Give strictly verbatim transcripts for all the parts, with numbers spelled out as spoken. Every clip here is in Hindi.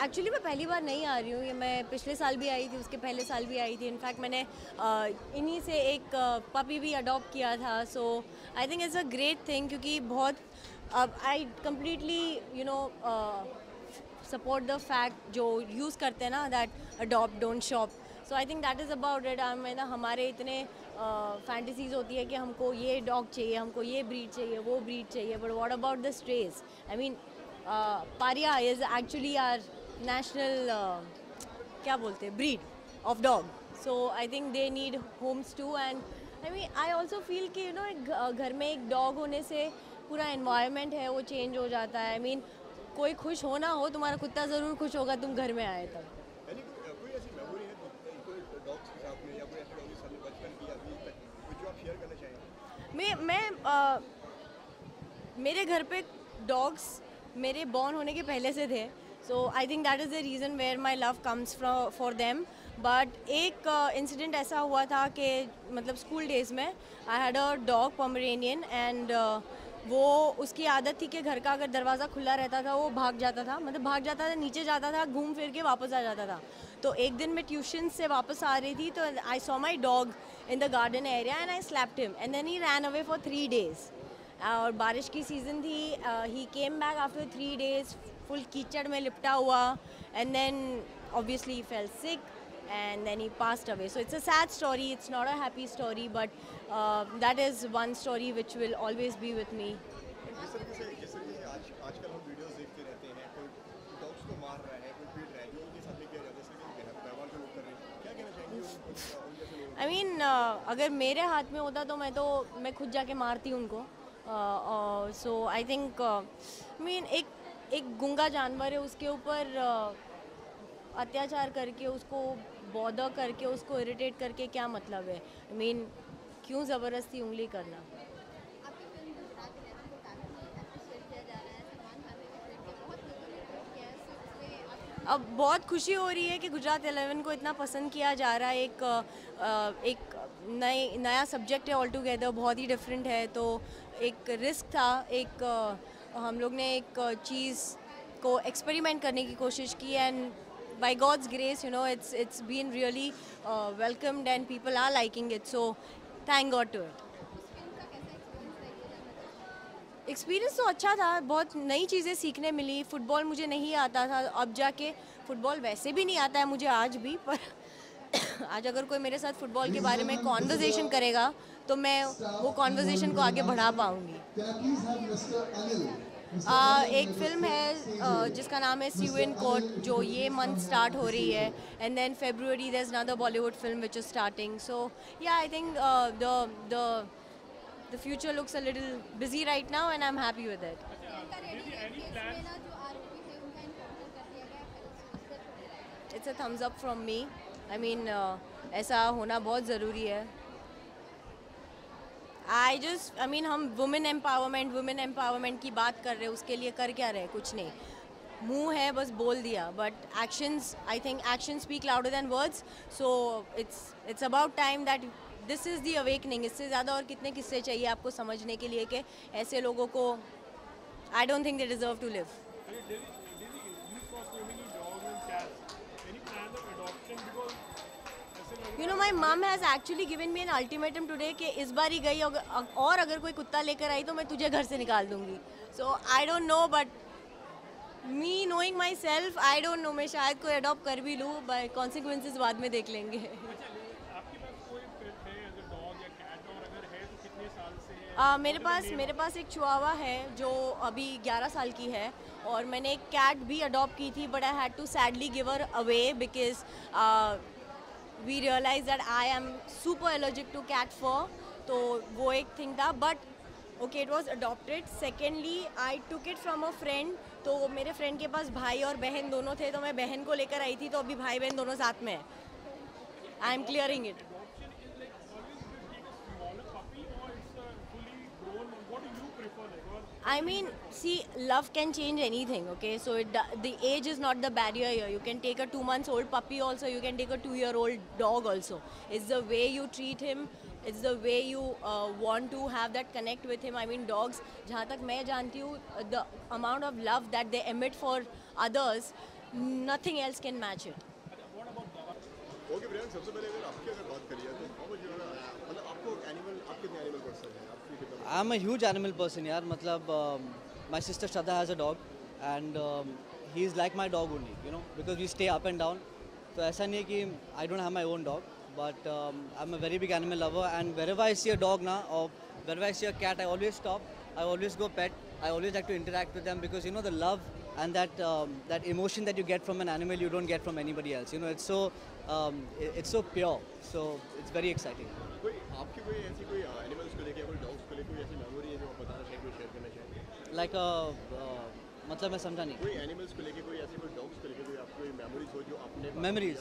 एक्चुअली मैं पहली बार नहीं आ रही हूँ, ये मैं पिछले साल भी आई थी, उसके पहले साल भी आई थी। इनफैक्ट मैंने uh, इन्हीं से एक पपी uh, भी अडॉप्ट किया था। So I think it's a great thing, क्योंकि बहुत अब I completely you know support the fact जो यूज़ करते हैं ना, that adopt don't shop. So I think that is about it. मैं ना हमारे इतने फैंटेसीज uh, होती है कि हमको ये डॉग चाहिए, हमको ये ब्रीड चाहिए, वो ब्रीड चाहिए, but what about the strays? I mean pariah is actually our national क्या बोलते हैं breed of dog. So I think they need homes too. And I mean I also feel कि यू नो एक घर में एक डॉग होने से पूरा एनवायरनमेंट है वो चेंज हो जाता है। आई मीन कोई खुश हो ना हो, तुम्हारा कुत्ता ज़रूर खुश होगा तुम घर में आए तब। कोई ऐसी मेमोरी है कोई डॉग्स के साथ में या कोई ऐसे डॉग के साथ बचपन की अभी तक कुछ जो आप शेयर करना चाहेंगे? मैं मैं आ, मेरे घर पे डॉग्स मेरे बॉर्न होने के पहले से थे। So I think that is the reason where my love comes for them. But एक इंसिडेंट uh, ऐसा हुआ था कि मतलब स्कूल डेज़ में I had a dog Pomeranian, and वो उसकी आदत थी कि घर का अगर दरवाज़ा खुला रहता था वो भाग जाता था, मतलब भाग जाता था, नीचे जाता था, घूम फिर के वापस आ जाता था। तो एक दिन मैं ट्यूशन से वापस आ रही थी, तो I saw my dog in the garden area and I slapped him and then he ran away for three days. और बारिश की सीज़न थी। He came back after three days full कीचड़ में लिपटा हुआ, and then obviously he fell sick and then he passed away. So it's a sad story, it's not a happy story, but uh, that is one story which will always be with me. जिस तरीके से जिस तरीके से आज आजकल हम वीडियोस देखते रहते हैं, कोई डॉग्स को मार रहा है, कोई पीट रहा है, जो उनके साथ नहीं किया जाता, इस तरीके के व्यवहार जो लोग कर रहे हैं, क्या कहना चाहेंगे उन उन जैसे लोगों? I mean uh, अगर मेरे हाथ में होता तो मैं तो मैं खुद जाके मारती उनको। सो आई थिंक मीन एक एक गूंगा जानवर है, उसके ऊपर uh, अत्याचार करके, उसको बॉदर करके, उसको इरिटेट करके क्या मतलब है? आई मीन क्यों ज़बरदस्ती उंगली करना? अब बहुत खुशी हो रही है कि गुजरात इलेवन को इतना पसंद किया जा रहा है। एक एक नए नया सब्जेक्ट है ऑल टुगेदर, बहुत ही डिफरेंट है। तो एक रिस्क था, एक हम लोग ने एक चीज़ को एक्सपेरिमेंट करने की कोशिश की, and by God's grace, you know, it's it's been really uh, welcomed and people are liking it. So thank God to it. Experience तो अच्छा था, बहुत नई चीज़ें सीखने मिली। फ़ुटबॉल मुझे नहीं आता था, अब जाके फ़ुटबॉल वैसे भी नहीं आता है मुझे आज भी, पर आज अगर कोई मेरे साथ फ़ुटबॉल के बारे में कॉन्वर्जेसन करेगा तो मैं वो कॉन्वर्जेसन को आगे बढ़ा पाऊँगी। Uh, एक फिल्म है uh, जिसका नाम है सी यू इन कोर्ट, जो ये मंथ स्टार्ट हो रही है, and then February there is another Bollywood film which is starting. So yeah I think the the the future looks a little busy right now and I am happy with it. It's a thumbs up from me. I mean ऐसा होना बहुत ज़रूरी है। आई जस्ट आई मीन हम वुमेन एम्पावरमेंट वुमेन एम्पावरमेंट की बात कर रहे हैं, उसके लिए कर क्या रहे? कुछ नहीं, मुंह है बस बोल दिया, but actions, I think actions speak louder than words. So it's it's about time that this is the awakening. इससे ज़्यादा और कितने किस्से चाहिए आपको समझने के लिए कि ऐसे लोगों को I don't think they deserve to live. You know my mum has actually given me an ultimatum today कि इस बार ही गई और अगर कोई कुत्ता लेकर आई तो मैं तुझे घर से निकाल दूंगी। So I don't know, but me knowing my self, I don't know, मैं शायद कोई अडॉप्ट कर भी लूँ, बाय कॉन्सिक्वेंसेज बाद में देख लेंगे। uh, मेरे पास मेरे पास एक चिहुआवा है जो अभी ग्यारह साल की है, और मैंने एक कैट भी अडॉप्ट की थी, but I had to sadly give her away because we realized that I am super allergic to cat fur, तो वो एक थिंग था। But okay, it was adopted. Secondly I took it from a friend, तो मेरे फ्रेंड के पास भाई और बहन दोनों थे, तो मैं बहन को लेकर आई थी, तो अभी भाई बहन दोनों साथ में है। I am clearing it. I mean, see, love can change anything, okay? So it, the age is not the barrier here. You can take a two months old puppy also, you can take a two year old dog also. It's the way you treat him, it's the way you uh, want to have that connect with him. I mean, dogs, जहाँ तक मैं जानती हूँ, the amount of love that they emit for others, nothing else can match it. Okay Priyank, सबसे पहले अगर आपकी अगर बात करिए तो how would you wanna- मतलब आपको एनिमल, आप कितने एनिमल पर्सन हैं, आपकी कितना? I'm a huge animal person यार, मतलब um, my sister Shraddha has a dog and um, he's like my dog only, you know, because we stay up and down. तो ऐसा नहीं है कि I don't have my own dog, but um, I'm a very big animal lover and wherever I see a dog now or wherever I see a cat, I always stop, I always go pet, I always like to interact with them because you know the love and that um, that emotion that you get from an animal you don't get from anybody else. You know, it's so um, it- it's so pure, so it's very exciting. कोई आपकी कोई ऐसी कोई एनिमल्स को लेके, कोई डॉग्स को लेके कोई ऐसी मेमोरी है जो आप बताना चाहेंगे, शेयर करना चाहेंगे? Like a uh, मतलब मैं समझा नहीं. कोई एनिमल्स को लेके, कोई ऐसी कोई डॉग्स को लेके कोई आपको कोई मेमोरीज हो जो आपने Memories.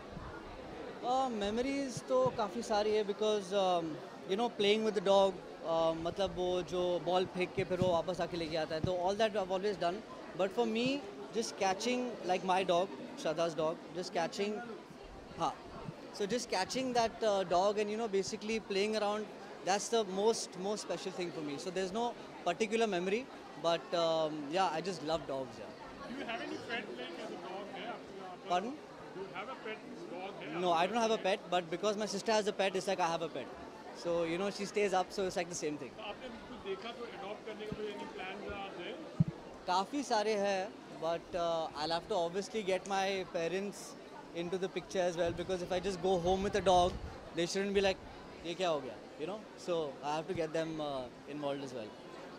मेमोरीज तो काफ़ी सारी है because you know playing with the dog, मतलब वो जो बॉल फेंक के फिर वो वापस आके लेके आता है, तो all that I always done. But for me just catching like my dog, श्रद्धा's dog, just catching, हाँ, so just catching that uh, dog and you know basically playing around, that's the most most special thing for me. So there's no particular memory, but um, yeah, I just love dogs. Yeah. Do you have any pet like as a dog है आपके यहाँ पर? Pardon? Do you have a pet dog है? No, I don't have a pet, but because my sister has a pet, it's like I have a pet. So you know she stays up, so it's like the same thing. तो आपने कुछ देखा तो adopt करने का कोई any plans are there? काफ़ी सारे हैं, but uh, I'll have to obviously get my parents into the picture as well because if I just go home with a dog, they shouldn't be like, ये क्या हो गया, you know? So I have to get them uh, involved as well.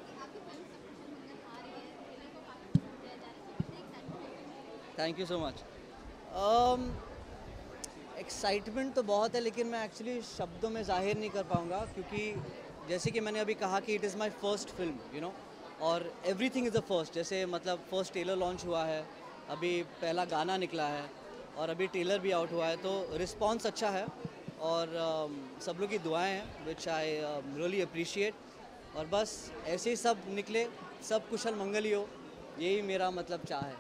Thank you so much. Excitement तो बहुत है लेकिन मैं एक्चुअली शब्दों में जाहिर नहीं कर पाऊँगा क्योंकि जैसे कि मैंने अभी कहा कि it is my first film, you know, और everything is a first. जैसे मतलब फर्स्ट टेलर लॉन्च हुआ है, अभी पहला गाना निकला है और अभी टेलर भी आउट हुआ है, तो रिस्पॉन्स अच्छा है और um, सब लोग की दुआएं हैं विच आई रियली अप्रिशिएट. और बस ऐसे ही सब निकले, सब कुशल मंगल ही हो, यही मेरा मतलब चाह है.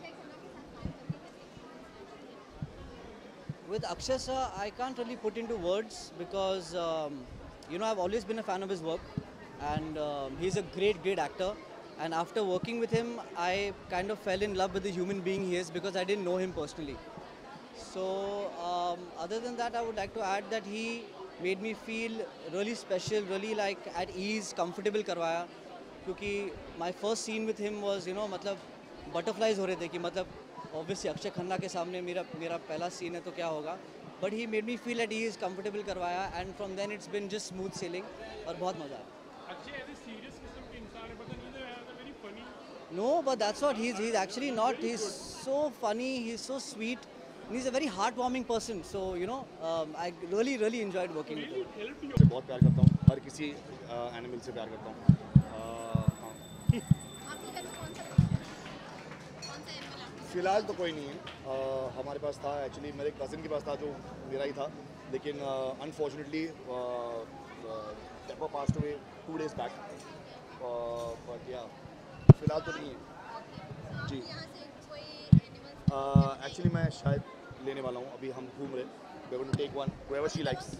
With Akshay sir, I can't really put into words because um, you know I've always been a fan of his work, and um, he's a great, great actor. And after working with him, I kind of fell in love with the human being he is because I didn't know him personally. So um, other than that, I would like to add that he made me feel really special, really like at ease, comfortable करवाया. क्योंकि my first scene with him was, you know, मतलब butterflies हो रहे थे कि मतलब ऑब्वियसली अक्षय खन्ना के सामने मेरा मेरा पहला सीन है तो क्या होगा, but he made me feel at ease, comfortable करवाया, and from then it's been just smooth sailing और बहुत मज़ा आया. अच्छे ऐसे serious किस्म के इंसान है, पता नहीं है, very funny. No but that's what he is, he is actually not, he is so funny, he is so sweet, he is a very heart warming person. So you know I really really enjoyed working with him. Help you. से बहुत प्यार करता हूँ, हर किसी एनिमल से प्यार करता हूँ. अ, हाँ. फ़िलहाल तो कोई नहीं है. अ, हमारे पास था एक्चुअली, मेरे कज़न के पास था जो मेरा ही था, लेकिन अनफॉर्चुनेटली टेपो पास्ट हुए टू डेज बैक. बट या फ़िलहाल तो नहीं है जी. एक्चुअली मैं शायद लेने वाला हूँ, अभी हम घूम रहे, we going to take one wherever she likes.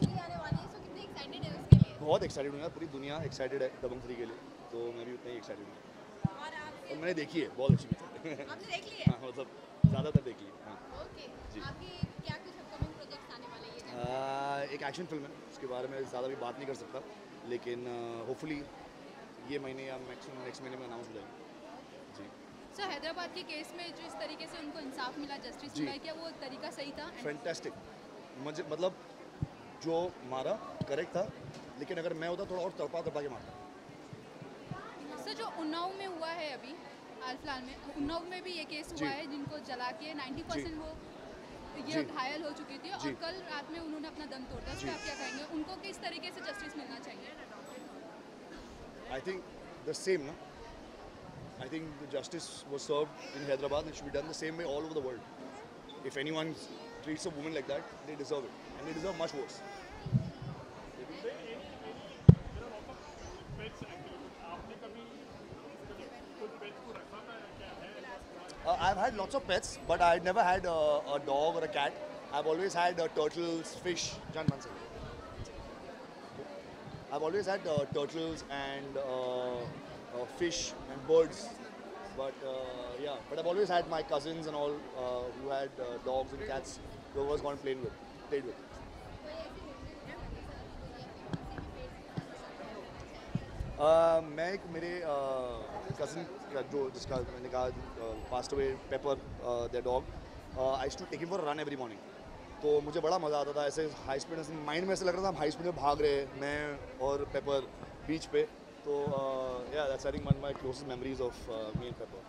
बहुत एक्साइटेड हूँ यार, पूरी दुनिया एक्साइटेड है दबंग थ्री के लिए, तो मैं भी उतना ही एक्साइटेड हूँ. और मैंने देखी है, बहुत अच्छी पिक्चर है. आपने देख ली है? हाँ, मतलब ज़्यादातर देख ली है. हाँ. ओके. जी. आपकी क्या कुछ अपकमिंग प्रोजेक्ट्स आने वाले हैं ये जानिए? आ, एक एक्शन फिल्म है, उसके बारे में ज़्यादा भी बात नहीं कर सकता, लेकिन होपफुली ये महीने या मैक्सिमम नेक्स्ट महीने में अनाउंस हो जाएगी जी. सो हैदराबाद के केस में जो इस तरीके से उनको इंसाफ मिला, जस्टिस जी. मिला, क्या वो तरीका सही था? फैंटास्टिक. मुझे मतलब जो मारा करेक्ट था, लेकिन अगर मैं होता थोड़ा और तड़पा तड़पा के मारता. सर जो उन्नाव में हुआ है अभी हाल फिलहाल में, उन्नाव में भी ये केस जी. हुआ है जिनको जला के नब्बे परसेंट वो ये जी. घायल हो चुकी थी और जी. कल रात में उन्होंने अपना दम तोड़ दिया. उस जी. पर आप क्या कहेंगे? उनको किस तरीके से जस्टिस मिलना चाहिए? I think the same, no? I think the justice was served in Hyderabad and should be done the same way all over the world. If anyone treats a woman like that, they deserve it, and they deserve much worse. Pets actually. आपने कभी कुछ pets को रखा था या क्या है? Uh, I've had lots of pets, but I never had a, a dog or a cat. I've always had uh, turtles, fish. Jan Mansal. I've always had uh, turtles and uh, uh, fish and birds, But uh, yeah, but I've always had my cousins and all uh, who had uh, dogs and cats. Who was gone playing with, played with. Uh, मैं एक मेरे कज़न जो जिसका मैंने कहा passed away Pepper their dog I used to take him for run every morning. तो मुझे बड़ा मज़ा आता था ऐसे हाई स्पीड ऐसे माइंड में ऐसे लग रहा था हम हाई स्पीड में भाग रहे हैं मैं और पेपर बीच पे. तो yeah that's I think one my closest memories of me and Pepper.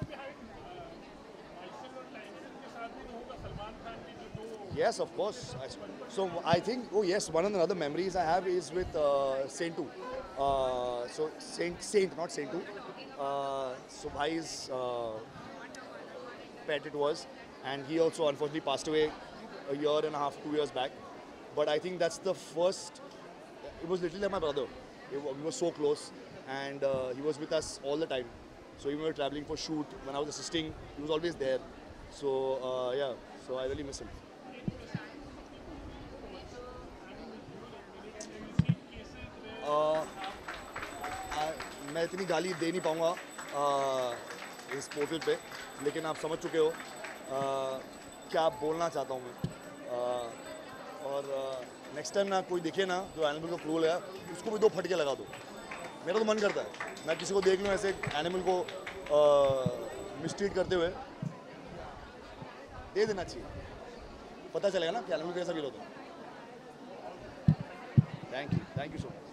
Yes, of course. So I think, oh yes, one of the other memories I have is with uh, Saintu. Uh, so Saint, Saint, not Saintu. Uh, so Bhai's uh, pet it was, and he also unfortunately passed away a year and a half, two years back. But I think that's the first. It was literally like my brother. It, we were so close, and uh, he was with us all the time. So even when we were traveling for shoot, when I was assisting, he was always there. So uh, yeah, so I really miss him. Uh, I, मैं इतनी गाली दे नहीं पाऊँगा uh, इस पोर्टल पे, लेकिन आप समझ चुके हो uh, क्या बोलना चाहता हूँ मैं. uh, और नेक्स्ट uh, टाइम ना कोई दिखे ना जो एनिमल को क्रूल है उसको भी दो फटके लगा दो. मेरा तो मन करता है मैं किसी को देख लूँ ऐसे एनिमल को मिसट्रीट uh, करते हुए, दे देना चाहिए. पता चलेगा ना कि एनिमल कैसा फील होता है. Thank you thank you so much.